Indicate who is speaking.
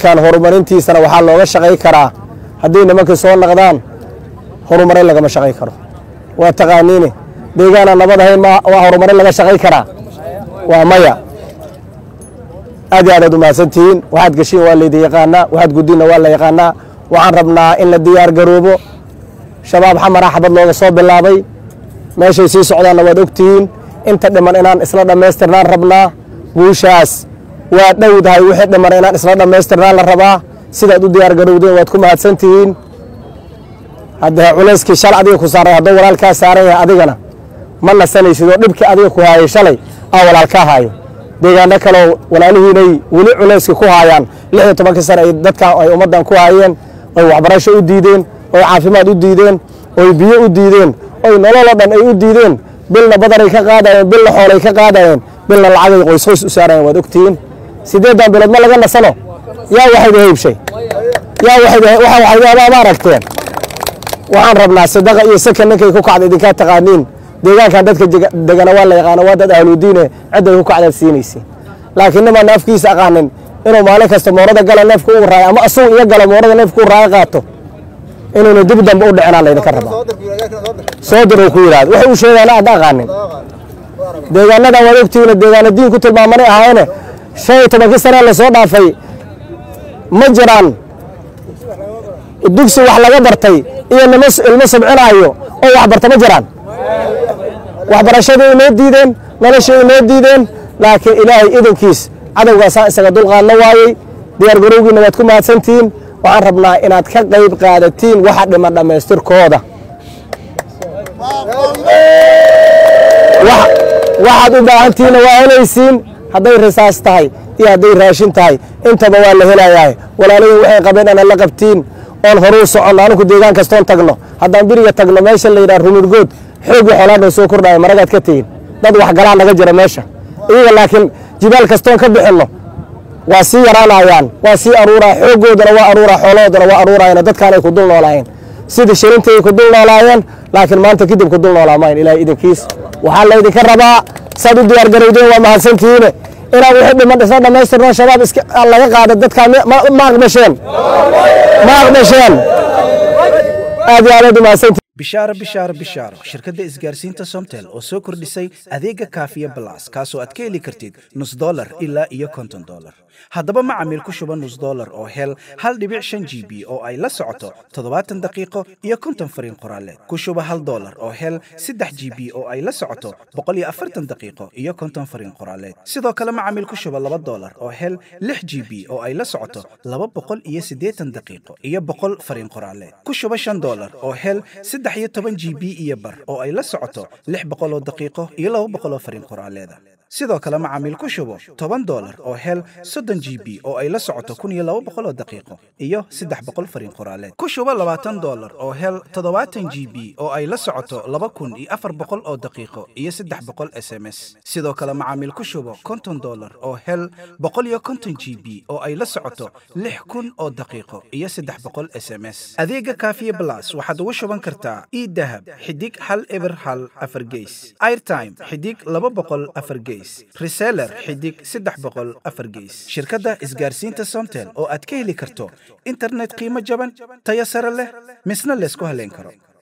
Speaker 1: dadkan horumarintiisana waxaa looga shaqay karaa haddii nimanka soo naqdaan horumarin lagama shaqay karo waa taqaaniine deegaana nabad ahayn ma waa horumarin laga shaqay karaa waa maya aad iyo aad u mahadsantihiin waxaad gashiin waa la yaqaanaa waxaad guddiinna waa la yaqaanaa waxaan rabnaa in la diyaar garoobo shabaab xamara xabad looga soo bilaabay meeshay sii socdaanna waad ogtihiin inta dhiman inaan isla dhammaystirnaan rabnaa guushaas waa dhowdahay wixii dhiman inaan isla dhammaystirnaan la rabaa sidaad u diyaar garowdeen waad ku mahadsantihiin haddee culayskii shal adiga ku saaray hadduu walaalkaa saaran yahay adigana ma nasanaysid oo dhibkii adiga ku haayay shalay aa walaalkaa haayo deegaano kaleo walaalihiinay weli culayskii ku haayaan 16 sano ay dadkan ay ummaddan ku haayeen oy waxbarasho u diideen oy caafimaad u diideen oy biyo u diideen oy nololoo dhan ay u diideen bilna badaray ka qaadayeen bilna xoolay ka qaadayeen bilna lacagay qoys u saarayeen waad ogtihiin 8 bilood ma laga nasano yaa waxayda heybshay yaa waxayda ma aragteen waxaan rabnaa sadaqa iyo sakan ninkay ku kacday idinka taqaaniin deegaanka dadka degana waa la yaqaan waa dad ahludiin cid ay ku kacday siinaysi laakiin ma naafkiisa aqaanin inuu maalin kasta moorada gala neefku u raay ama asuu iyo gala moorada neefku u raay qaato inuu dib dambe u dhicinaan idinka rabaa soo diro ku yiraahdo waxa uu sheegay aad aqaanin deegaanada waa ogtiina deegaana diin ku tilmaamanay ahaayeen 15 sano la soo dhaafay ma jiraan dugsi wax laga bartay iyo ilmo sabcinaayo oo wax barta ma jiraan waxbarashada inay diideen nolosha inay diideen laakiin ilaahay idankiis cadawgaas isaga dulqaadna waayay diyaar garowgiina waad ku mahadsantihiin waxaan rabnaa inaad ka qayb qaadatiin waxa dhiman dhamaystirkooda waxaad u baahantihiin waa helaysiin hadday risaas tahay iyo hadday raashin tahay intaba waa la helayaa walaalihii waxay qabeen inaan la qabtiin oon horuu socon anigu deegaan kastoon tagno haddaan biriga tagno meesha la yidhaha rumurgood xoog xoolaadna soo kordhaya maragaad ka tegin dad wax galaan naga jira meesha iyaga laakiin jibaal kastoon ka bixinno waa sii yaraanayaan waa sii aruuraa xoogoodana waa aruuraa xoolahoodana waa aruurayaan dadkaan ay ku dul noolaayeen sidii shirintay ku dul noolaayeen laakiin maanta kadib ku dul noolaamaan ilaahay idinkiis waxaa la idinka rabaa saad u diyaar garowdeen waa mahadsantihiin inaan wixii dhiman isla dhammaystirno shabaab iska laga qaado dadkaan ma aqbasheen aad iyo aad u mahadsantihiin
Speaker 2: bishaaro shirkadda isgaarsiinta Somtel oo soo kordhisay adeega Kaafiya Plus kaasoo aad ka heli kartid $0 ilaa iyo $50 haddaba macaamiil ku shuba $0 oo hel 1.5 GB oo ay la socoto 70 daqiiqo iyo 50 fariin qoraaleed ku shuba $1 oo hel 3 GB oo ay la socoto 140 daqiiqo iyo 50 fariin qoraaleed sidoo kale macaamiil ku shuba $2 oo hel 6 GB oo ay la socoto 280 daqiiqo iyo 100 fariin qoraaleed ku shuba $5 oo hel 13 GB iyo bar oo ay la socoto 600 daqiiqo iyo 200 fariin qoraaleed sidoo kale macaamiil ku shubo $10 oo hel 30 GB oo ay la socoto 1200 daqiiqo iyo 300 fariin qoraaleed ku shubo $20 oo hel 70 GB oo ay la socoto 2400 oo daqiiqo iyo 300 SMS sidoo kale macaamiil ku shubo $50 oo hel 150 GB oo ay la socoto 6000 oo daqiiqo iyo 300 SMS adeega Kaafiya Plus waxaad ugu shuban kartaa e-dahab xidig 1 4 gees airtime xidig 200 4 gees reseller xidig 300 4 gees shirkadda isgaarsiinta Somtel oo aad ka heli karto internet qiimo jaban tayo sare leh misna la isku haleyn karo